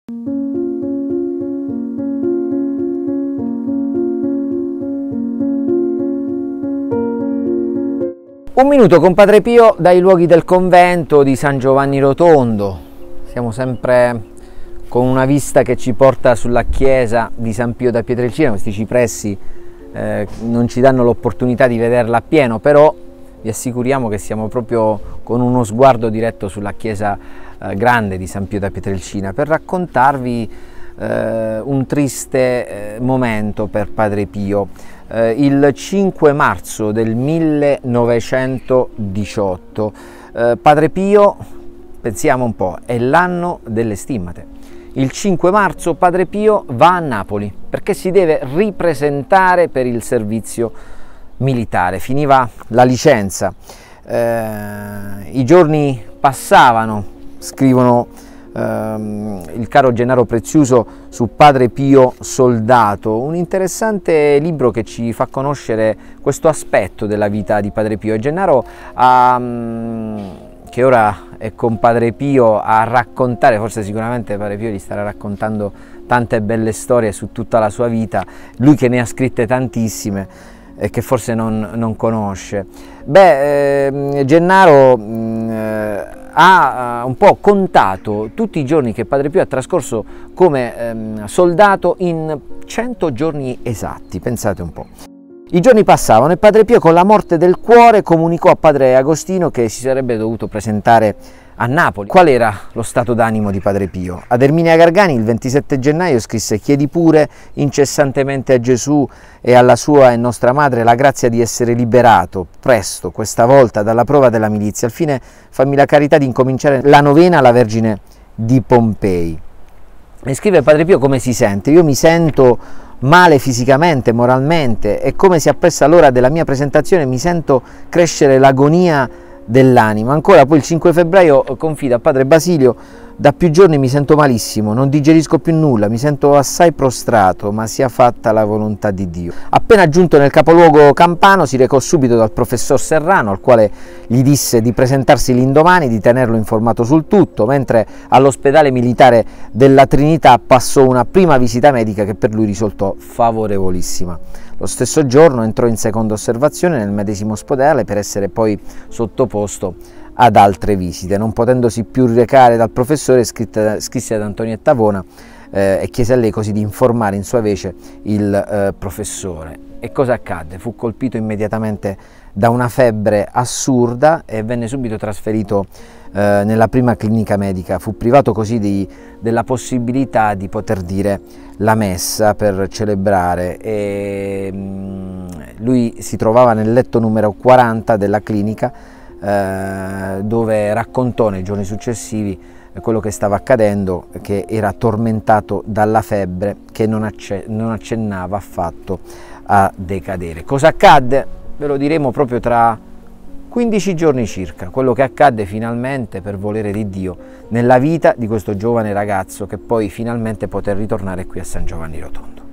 Un minuto con Padre Pio dai luoghi del convento di San Giovanni Rotondo. Siamo sempre con una vista che ci porta sulla chiesa di San Pio da Pietrelcina. Questi cipressi non ci danno l'opportunità di vederla appieno, però vi assicuriamo che siamo proprio con uno sguardo diretto sulla chiesa grande di San Pio da Pietrelcina per raccontarvi un triste momento per Padre Pio. Il 5 marzo del 1918 Padre Pio, pensiamo un po', è l'anno delle stimmate. Il 5 marzo Padre Pio va a Napoli perché si deve ripresentare per il servizio militare, finiva la licenza. I giorni passavano, scrivono il caro Gennaro Preziuso su Padre Pio Soldato, un interessante libro che ci fa conoscere questo aspetto della vita di Padre Pio. E Gennaro, che ora è con Padre Pio a raccontare, forse sicuramente Padre Pio gli starà raccontando tante belle storie su tutta la sua vita, lui che ne ha scritte tantissime e che forse non conosce. Gennaro ha un po' contato tutti i giorni che Padre Pio ha trascorso come soldato in 100 giorni esatti, pensate un po'. I giorni passavano e Padre Pio, con la morte del cuore, comunicò a Padre Agostino che si sarebbe dovuto presentare a Napoli. Qual era lo stato d'animo di Padre Pio? Ad Erminia Gargani il 27 gennaio scrisse: «Chiedi pure incessantemente a Gesù e alla sua e nostra Madre la grazia di essere liberato presto, questa volta, dalla prova della milizia. Al fine fammi la carità di incominciare la novena alla Vergine di Pompei». E scrive Padre Pio come si sente: «Io mi sento male fisicamente, moralmente, e come si appressa l'ora della mia presentazione mi sento crescere l'agonia dell'anima». Ancora poi il 5 febbraio confida a Padre Basilio: «Da più giorni mi sento malissimo, non digerisco più nulla, mi sento assai prostrato, ma sia fatta la volontà di Dio». Appena giunto nel capoluogo campano si recò subito dal professor Serrano, al quale gli disse di presentarsi l'indomani, di tenerlo informato sul tutto, mentre all'ospedale militare della Trinità passò una prima visita medica che per lui risultò favorevolissima. Lo stesso giorno entrò in seconda osservazione nel medesimo ospedale per essere poi sottoposto ad altre visite. Non potendosi più recare dal professore, scrisse ad Antonietta Vona e chiese a lei così di informare in sua vece il professore. E cosa accadde? Fu colpito immediatamente da una febbre assurda e venne subito trasferito nella prima clinica medica. Fu privato così della possibilità di poter dire la messa per celebrare, e lui si trovava nel letto numero 40 della clinica, dove raccontò nei giorni successivi quello che stava accadendo, che era tormentato dalla febbre che non accennava affatto a decadere. Cosa accadde? Ve lo diremo proprio tra 15 giorni circa, quello che accadde finalmente per volere di Dio nella vita di questo giovane ragazzo che poi finalmente poté ritornare qui a San Giovanni Rotondo.